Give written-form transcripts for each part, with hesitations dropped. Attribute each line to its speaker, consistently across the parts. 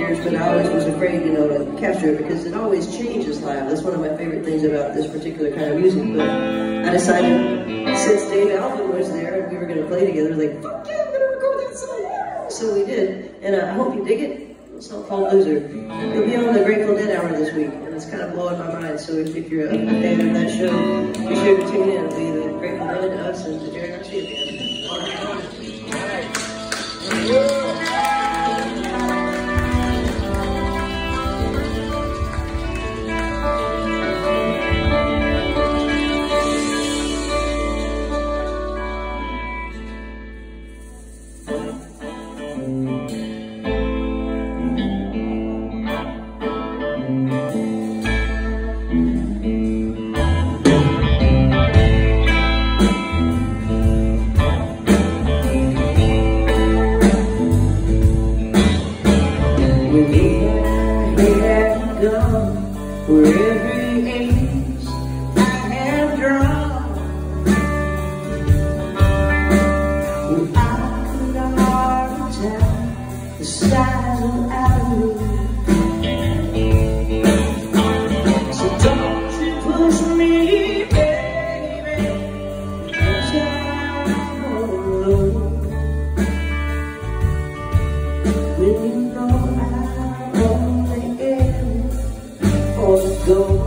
Speaker 1: years, but I always was afraid, you know, to capture it because it always changes live. That's one of my favorite things about this particular kind of music. But I decided, since Dave Alvin was there and we were going to play together, like, fuck yeah, I'm going to record that song. So we did, and I hope you dig it. It's a song called Loser. It'll be on the Grateful Dead Hour this week, and it's kind of blowing my mind. So if you're a fan of that show, be sure to tune in. It'll be the Grateful Dead, us, and the Jerry Garcia Band. All right. For every ace I have drawn, when I could not tell the size of Avenue. So don't you push me, baby, I'm alone. When you know I'm only in for the gold.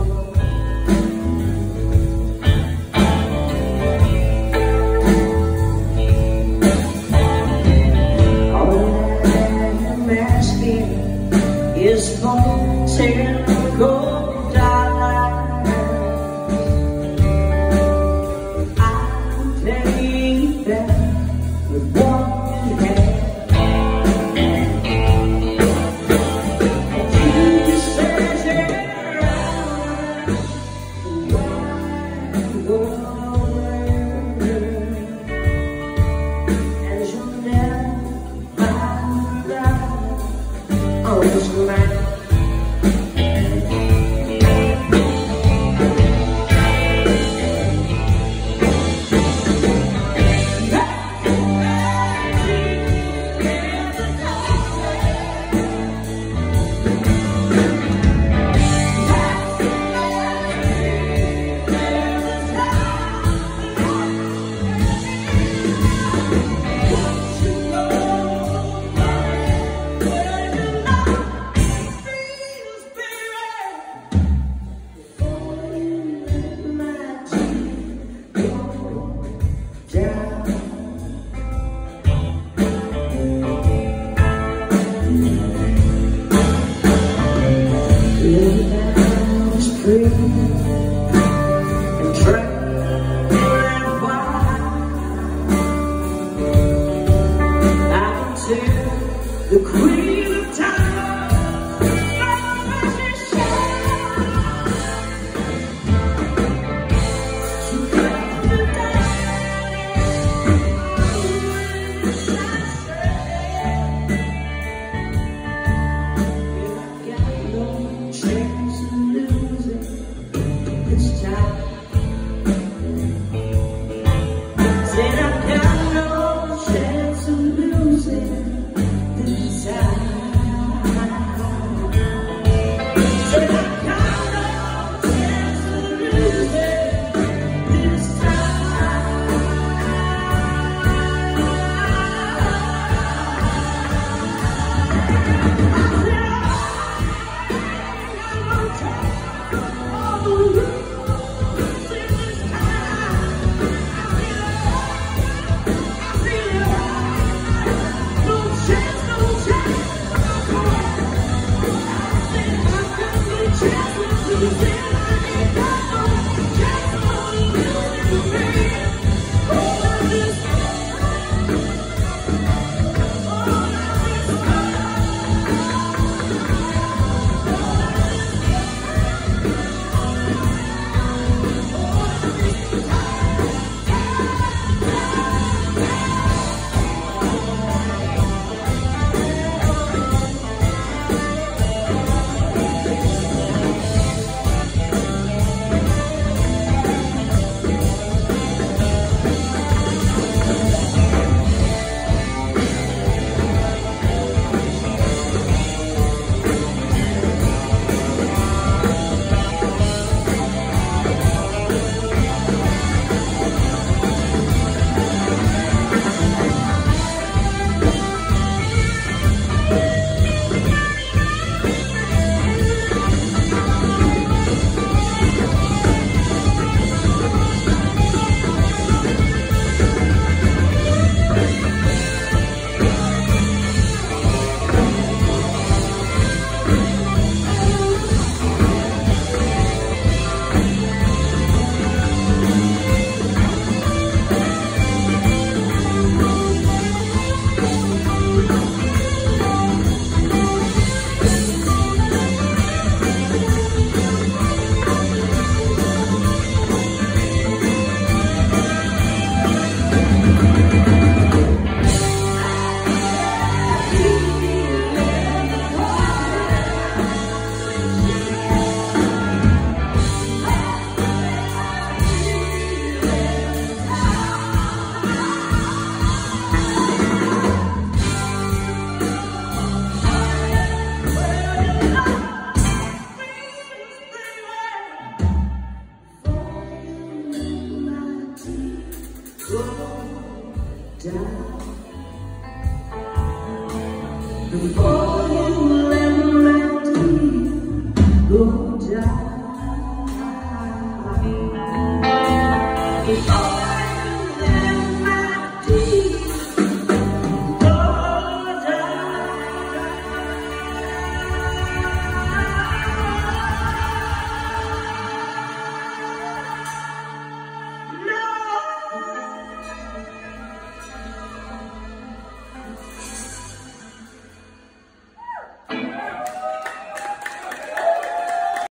Speaker 1: All I'm asking is for 10 gold dollars. I can pay you back with what you have. Go